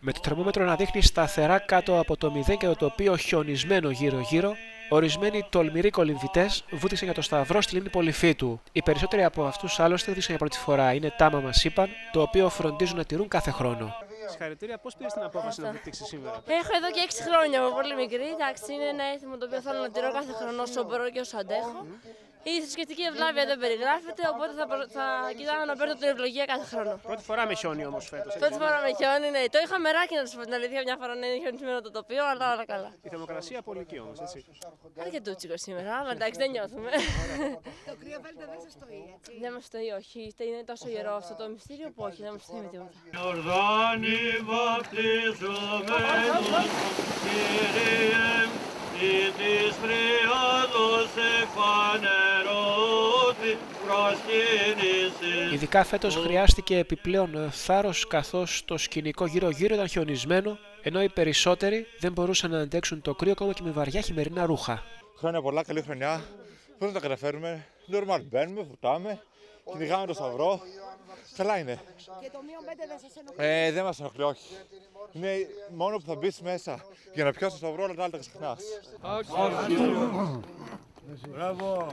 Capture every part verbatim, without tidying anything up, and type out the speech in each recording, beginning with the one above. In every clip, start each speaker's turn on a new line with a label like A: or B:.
A: Με το θερμόμετρο να δείχνει σταθερά κάτω από το μηδέν και το τοπίο χιονισμένο γύρω-γύρω, ορισμένοι τολμηροί κολυμβητές βούτυσαν για το Σταυρό στη λίμνη Πολυφίτου. Οι περισσότεροι από αυτούς άλλωστε βούτυσαν για πρώτη φορά. Είναι τάμα, μας είπαν, το οποίο φροντίζουν να τηρούν κάθε χρόνο.
B: Συγχαρητήρια, πώς πήρες την απόφαση να βουτήξεις σήμερα?
C: Έχω εδώ και έξι χρόνια από πολύ μικρή. Εντάξει, είναι ένα έθιμο το οποίο θέλω να τηρώ κάθε χρόνο όσο μπορώ και όσο αντέχω. Η θρησκευτική ευλάβεια δεν περιγράφεται, οπότε θα, θα κοιτάω να παίρνω την ευλογία κάθε χρόνο.
B: Πρώτη φορά με χιόνι όμως φέτος.
C: Πρώτη φορά με χιόνι, ναι. Το είχα μεράκι να σου πω την αλήθεια, μια φορά να είναι χιονισμένο το τοπίο, αλλά όλα καλά.
B: Η θερμοκρασία πολύ εκεί όμως, έτσι.
C: Αρκετούτσικο σήμερα, αλλά εντάξει, δεν νιώθουμε.
D: Το κρύο βέλτε δεν σας στοεί, έτσι.
C: Δεν μας στοεί, όχι. Είναι τόσο ιερό αυτό το μυστήριο που όχι, δεν μας στοεί με τίποτα.
E: Ιορδάνη βαπτιζομένος, Κύριε, ή της Τριάδος εκφανερώθη προσκύνησης.
A: Ειδικά φέτος χρειάστηκε επιπλέον θάρρος, καθώς το σκηνικό γύρω-γύρω ήταν χιονισμένο, ενώ οι περισσότεροι δεν μπορούσαν να αντέξουν το κρύο ακόμα και με βαριά χειμερινά ρούχα.
F: Χρόνια πολλά, καλή χρονιά. Πώς να τα καταφέρουμε? Νορμάλ, μπαίνουμε, βουτάμε, κυνηγάμε το Σταυρό. Καλά είναι.
D: Και το μείον πέντε δεν σας ενοχλεί?
F: Ε, δεν μας ενοχλεί, όχι. Είναι μόνο που θα μπεις μέσα για να πιάσεις το Σταυρό, αλλά τα άλλα τα ξεχνάς.
E: Μπράβο.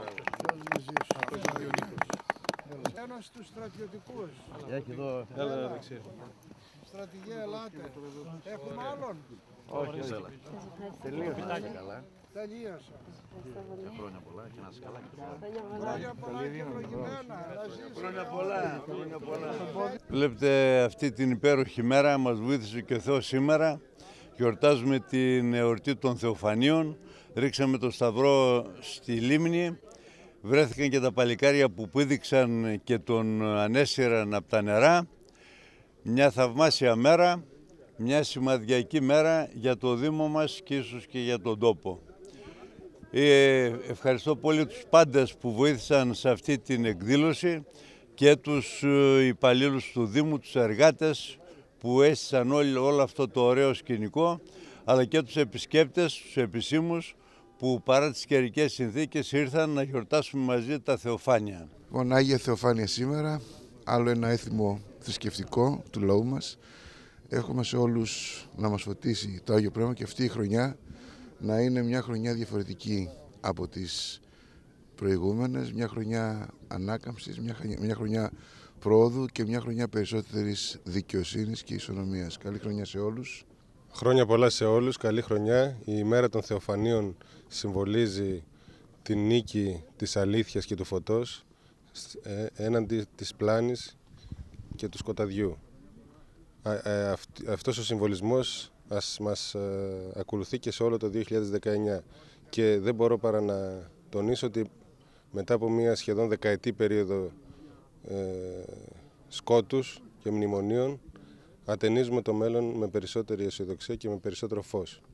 G: Ένας στους στρατιωτικούς.
E: Έχει εδώ. Έλα, δεξί.
G: Στρατηγέ, ελάτε. Έχουμε άλλον?
E: Όχι, έλα. Τελείωσε. Καλά.
G: Τελείωσε.
E: Χρόνια πολλά και να είσαι καλά.
G: Χρόνια πολλά και ευλογημένα.
E: Χρόνια πολλά. Χρόνια πολλά. Βλέπετε αυτή την υπέροχη μέρα, μας βοήθησε και ο Θεός σήμερα. Γιορτάζουμε την εορτή των Θεοφανίων. Ρίξαμε το Σταυρό στη λίμνη. Βρέθηκαν και τα παλικάρια που πήδηξαν και τον ανέσυραν από τα νερά. Μια θαυμάσια μέρα, μια σημαδιακή μέρα για το Δήμο μας και ίσως και για τον τόπο. Ε, ευχαριστώ πολύ τους πάντες που βοήθησαν σε αυτή την εκδήλωση και τους υπαλλήλους του Δήμου, τους εργάτες που έστησαν όλο, όλο αυτό το ωραίο σκηνικό, αλλά και τους επισκέπτες, τους επισήμους, που παρά τις καιρικές συνθήκες ήρθαν να γιορτάσουμε μαζί τα Θεοφάνεια.
H: Λοιπόν, Άγια Θεοφάνεια σήμερα, άλλο ένα έθιμο θρησκευτικό του λαού μας. Έχουμε σε όλους να μας φωτίσει το Άγιο Πνεύμα και αυτή η χρονιά να είναι μια χρονιά διαφορετική από τις προηγούμενες, μια χρονιά ανάκαμψης, μια χρονιά, μια χρονιά πρόοδου και μια χρονιά περισσότερης δικαιοσύνης και ισονομίας. Καλή χρονιά σε όλους.
I: Χρόνια πολλά σε όλους, καλή χρονιά. Η ημέρα των Θεοφανίων συμβολίζει την νίκη της αλήθειας και του φωτός έναντι της πλάνης και του σκοταδιού. Αυτός ο συμβολισμός ας μας ακολουθεί και σε όλο το δύο χιλιάδες δεκαεννιά και δεν μπορώ παρά να τονίσω ότι μετά από μια σχεδόν δεκαετή περίοδο σκότους και μνημονίων ατενίζουμε το μέλλον με περισσότερη αισιοδοξία και με περισσότερο φως.